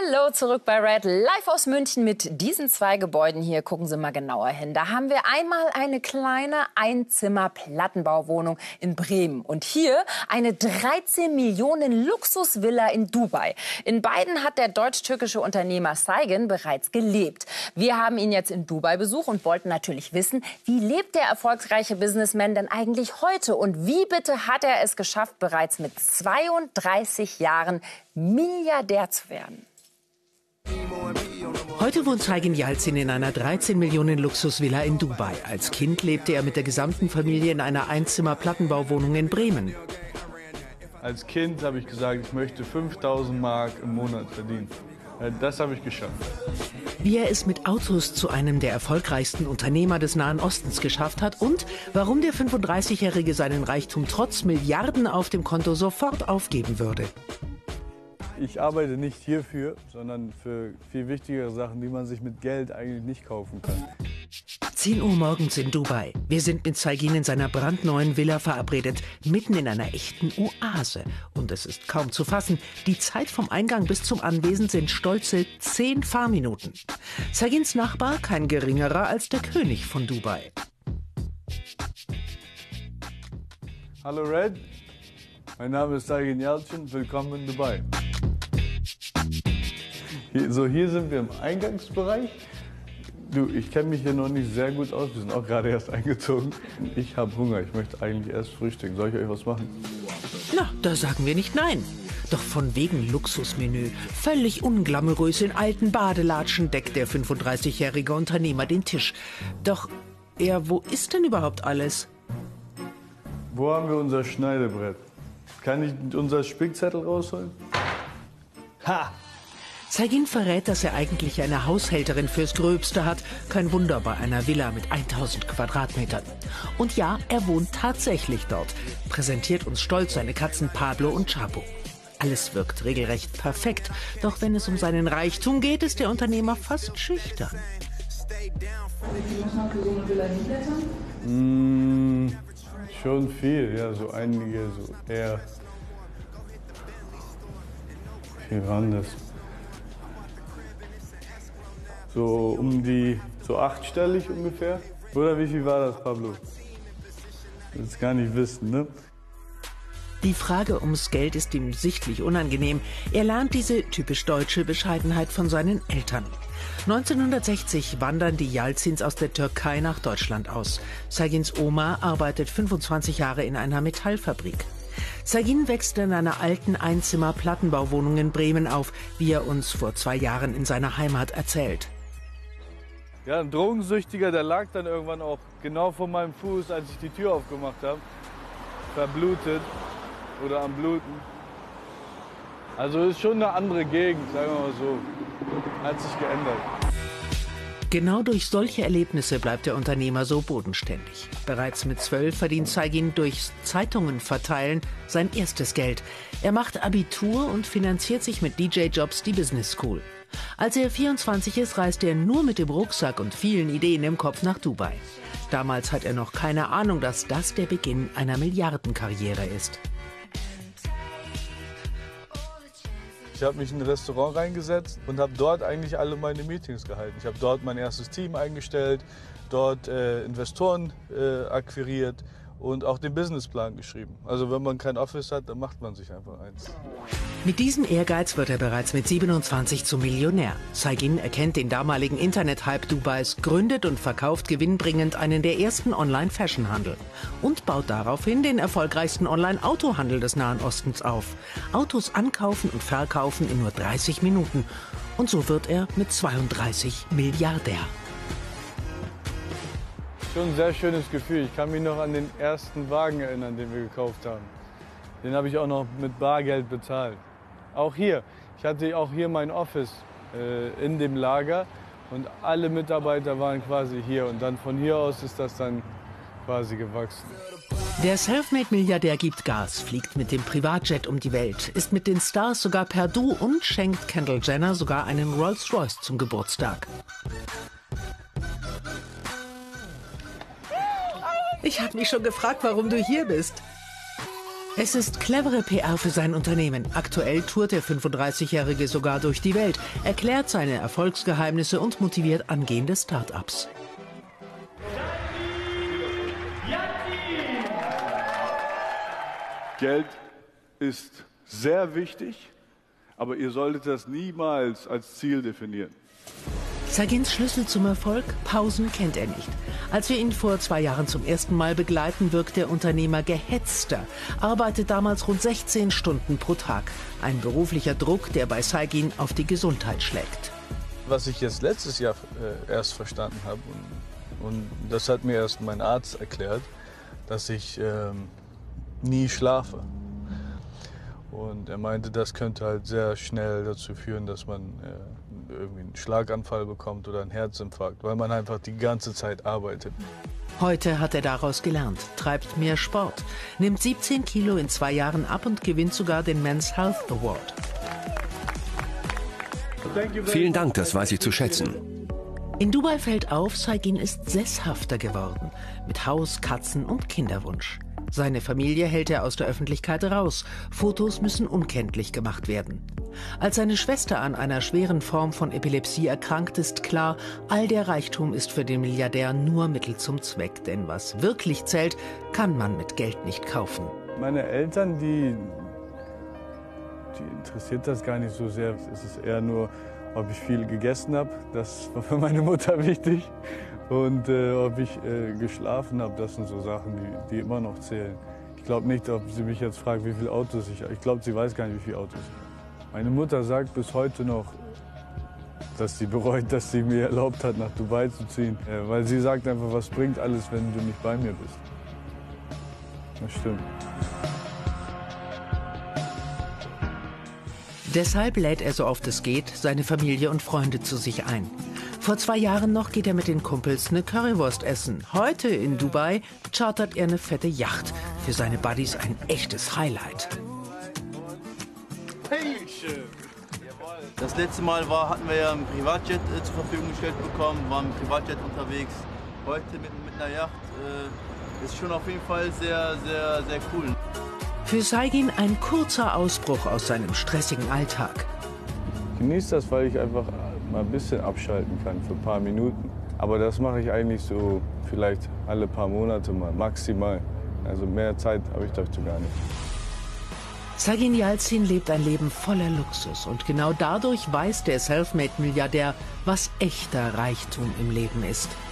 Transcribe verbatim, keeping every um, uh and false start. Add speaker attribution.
Speaker 1: Hallo, zurück bei Red, live aus München mit diesen zwei Gebäuden hier. Gucken Sie mal genauer hin. Da haben wir einmal eine kleine Einzimmer-Plattenbauwohnung in Bremen und hier eine dreizehn Millionen Luxusvilla in Dubai. In beiden hat der deutsch-türkische Unternehmer Saygun bereits gelebt. Wir haben ihn jetzt in Dubai besucht und wollten natürlich wissen, wie lebt der erfolgreiche Businessman denn eigentlich heute und wie bitte hat er es geschafft, bereits mit zweiunddreißig Jahren Milliardär zu werden.
Speaker 2: Heute wohnt Saygun Yalçin in einer dreizehn Millionen Luxusvilla in Dubai. Als Kind lebte er mit der gesamten Familie in einer Einzimmer-Plattenbauwohnung in Bremen.
Speaker 3: Als Kind habe ich gesagt, ich möchte fünftausend Mark im Monat verdienen. Das habe ich geschafft.
Speaker 2: Wie er es mit Autos zu einem der erfolgreichsten Unternehmer des Nahen Ostens geschafft hat und warum der fünfunddreißigjährige seinen Reichtum trotz Milliarden auf dem Konto sofort aufgeben würde.
Speaker 3: Ich arbeite nicht hierfür, sondern für viel wichtigere Sachen, die man sich mit Geld eigentlich nicht kaufen kann.
Speaker 2: zehn Uhr morgens in Dubai. Wir sind mit Saygun in seiner brandneuen Villa verabredet, mitten in einer echten Oase. Und es ist kaum zu fassen, die Zeit vom Eingang bis zum Anwesen sind stolze zehn Fahrminuten. Sayguns Nachbar kein geringerer als der König von Dubai.
Speaker 3: Hallo Red, mein Name ist Saygun Yalçin, willkommen in Dubai. Hier, so, hier sind wir im Eingangsbereich. Du, ich kenne mich hier noch nicht sehr gut aus. Wir sind auch gerade erst eingezogen. Ich habe Hunger. Ich möchte eigentlich erst frühstücken. Soll ich euch was machen?
Speaker 2: Na, da sagen wir nicht nein. Doch von wegen Luxusmenü, völlig unglamourös in alten Badelatschen deckt der fünfunddreißigjährige Unternehmer den Tisch. Doch, ja, wo ist denn überhaupt alles?
Speaker 3: Wo haben wir unser Schneidebrett? Kann ich unser Spickzettel rausholen? Ha!
Speaker 2: Saygun verrät, dass er eigentlich eine Haushälterin fürs Gröbste hat. Kein Wunder bei einer Villa mit tausend Quadratmetern. Und ja, er wohnt tatsächlich dort. Präsentiert uns stolz seine Katzen Pablo und Chapo. Alles wirkt regelrecht perfekt. Doch wenn es um seinen Reichtum geht, ist der Unternehmer fast schüchtern.
Speaker 3: Mmh, schon viel, ja, so einige, so eher. Wie viel waren das? So um die, so achtstellig ungefähr. Oder wie viel war das, Pablo? Das gar nicht wissen, ne?
Speaker 2: Die Frage ums Geld ist ihm sichtlich unangenehm. Er lernt diese typisch deutsche Bescheidenheit von seinen Eltern. neunzehnhundertsechzig wandern die Yalçins aus der Türkei nach Deutschland aus. Sayguns Oma arbeitet fünfundzwanzig Jahre in einer Metallfabrik. Saygun wächst in einer alten Einzimmer-Plattenbauwohnung in Bremen auf, wie er uns vor zwei Jahren in seiner Heimat erzählt.
Speaker 3: Ja, ein Drogensüchtiger, der lag dann irgendwann auch genau vor meinem Fuß, als ich die Tür aufgemacht habe. Verblutet oder am Bluten. Also ist schon eine andere Gegend, sagen wir mal so. Hat sich geändert.
Speaker 2: Genau durch solche Erlebnisse bleibt der Unternehmer so bodenständig. Bereits mit zwölf verdient Saygun durchs Zeitungen verteilen sein erstes Geld. Er macht Abitur und finanziert sich mit D J-Jobs die Business School. Als er vierundzwanzig ist, reist er nur mit dem Rucksack und vielen Ideen im Kopf nach Dubai. Damals hat er noch keine Ahnung, dass das der Beginn einer Milliardenkarriere ist.
Speaker 3: Ich habe mich in ein Restaurant reingesetzt und habe dort eigentlich alle meine Meetings gehalten. Ich habe dort mein erstes Team eingestellt, dort äh, Investoren äh, akquiriert und auch den Businessplan geschrieben. Also wenn man kein Office hat, dann macht man sich einfach eins.
Speaker 2: Mit diesem Ehrgeiz wird er bereits mit siebenundzwanzig zum Millionär. Saygun erkennt den damaligen Internet-Hype Dubais, gründet und verkauft gewinnbringend einen der ersten Online-Fashion-Handel und baut daraufhin den erfolgreichsten Online-Autohandel des Nahen Ostens auf. Autos ankaufen und verkaufen in nur dreißig Minuten. Und so wird er mit zweiunddreißig Milliardär.
Speaker 3: Schon ein sehr schönes Gefühl. Ich kann mich noch an den ersten Wagen erinnern, den wir gekauft haben. Den habe ich auch noch mit Bargeld bezahlt. Auch hier. Ich hatte auch hier mein Office äh, in dem Lager und alle Mitarbeiter waren quasi hier. Und dann von hier aus ist das dann quasi gewachsen.
Speaker 2: Der Selfmade-Milliardär gibt Gas, fliegt mit dem Privatjet um die Welt, ist mit den Stars sogar per Du und schenkt Kendall Jenner sogar einen Rolls-Royce zum Geburtstag. Ich habe mich schon gefragt, warum du hier bist. Es ist clevere P R für sein Unternehmen. Aktuell tourt der fünfunddreißigjährige sogar durch die Welt, erklärt seine Erfolgsgeheimnisse und motiviert angehende Start-ups.
Speaker 4: Geld ist sehr wichtig, aber ihr solltet das niemals als Ziel definieren.
Speaker 2: Saigins Schlüssel zum Erfolg? Pausen kennt er nicht. Als wir ihn vor zwei Jahren zum ersten Mal begleiten, wirkt der Unternehmer gehetzter, arbeitet damals rund sechzehn Stunden pro Tag. Ein beruflicher Druck, der bei Saigin auf die Gesundheit schlägt.
Speaker 3: Was ich jetzt letztes Jahr äh, erst verstanden habe, und, und das hat mir erst mein Arzt erklärt, dass ich ähm, nie schlafe. Und er meinte, das könnte halt sehr schnell dazu führen, dass man äh, irgendwie einen Schlaganfall bekommt oder einen Herzinfarkt, weil man einfach die ganze Zeit arbeitet.
Speaker 2: Heute hat er daraus gelernt, treibt mehr Sport, nimmt siebzehn Kilo in zwei Jahren ab und gewinnt sogar den Men's Health Award.
Speaker 5: Vielen Dank, das weiß ich zu schätzen.
Speaker 2: In Dubai fällt auf, Saigin ist sesshafter geworden, mit Haus, Katzen und Kinderwunsch. Seine Familie hält er aus der Öffentlichkeit raus. Fotos müssen unkenntlich gemacht werden. Als seine Schwester an einer schweren Form von Epilepsie erkrankt, ist klar, all der Reichtum ist für den Milliardär nur Mittel zum Zweck. Denn was wirklich zählt, kann man mit Geld nicht kaufen.
Speaker 3: Meine Eltern, die, die interessiert das gar nicht so sehr. Es ist eher nur, ob ich viel gegessen habe. Das war für meine Mutter wichtig. Und äh, ob ich äh, geschlafen habe, das sind so Sachen, die, die immer noch zählen. Ich glaube nicht, ob sie mich jetzt fragt, wie viele Autos ich habe. Ich glaube, sie weiß gar nicht, wie viele Autos ich habe. Meine Mutter sagt bis heute noch, dass sie bereut, dass sie mir erlaubt hat, nach Dubai zu ziehen. Äh, weil sie sagt einfach, was bringt alles, wenn du nicht bei mir bist. Das stimmt.
Speaker 2: Deshalb lädt er so oft es geht seine Familie und Freunde zu sich ein. Vor zwei Jahren noch geht er mit den Kumpels eine Currywurst essen. Heute in Dubai chartert er eine fette Yacht. Für seine Buddies ein echtes Highlight.
Speaker 6: Das letzte Mal war, hatten wir ja ein Privatjet äh, zur Verfügung gestellt bekommen, waren mit Privatjet unterwegs. Heute mit, mit einer Yacht äh, ist schon auf jeden Fall sehr, sehr, sehr cool.
Speaker 2: Für Saigin ein kurzer Ausbruch aus seinem stressigen Alltag.
Speaker 3: Ich genieße das, weil ich einfach mal ein bisschen abschalten kann für ein paar Minuten. Aber das mache ich eigentlich so vielleicht alle paar Monate mal, maximal. Also mehr Zeit habe ich dazu gar nicht.
Speaker 2: Saigin Yalcin lebt ein Leben voller Luxus und genau dadurch weiß der Selfmade-Milliardär, was echter Reichtum im Leben ist.